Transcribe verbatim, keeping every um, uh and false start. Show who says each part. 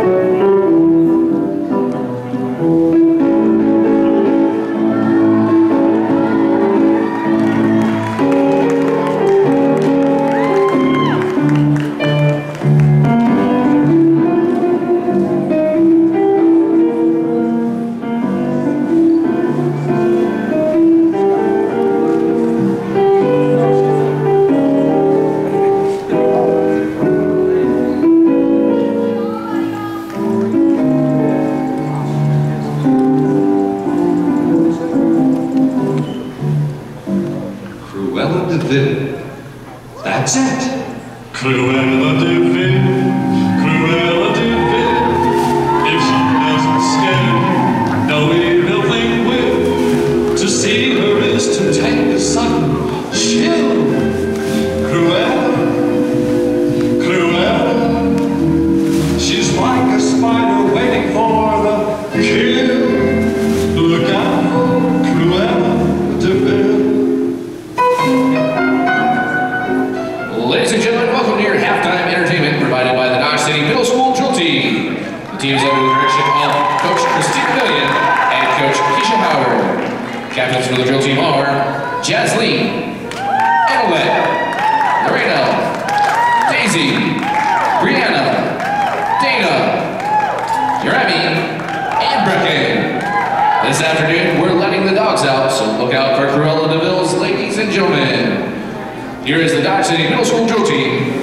Speaker 1: That's it.
Speaker 2: Cruella de Vil, Cruella de Vil. If she doesn't scare, no evil thing will. To see her is to take a sudden chill. Cruella, Cruella. She's like a spider waiting for the kill. Look out for Cruella de Vil.
Speaker 3: Ladies and gentlemen, welcome to your halftime entertainment provided by the Dodge City Middle School Drill Team. The team is under the direction of Coach Christina Million and Coach Keisha Howard. Captains for the drill team are Jasleen, Annalette, Lorena, Daisy, Brianna, Dana, Jeremy, and Brecken. This afternoon, we're letting the dogs out, so look out for Cruella de Vil's ladies and gentlemen. Here is the Dodge City Middle School Drill Team.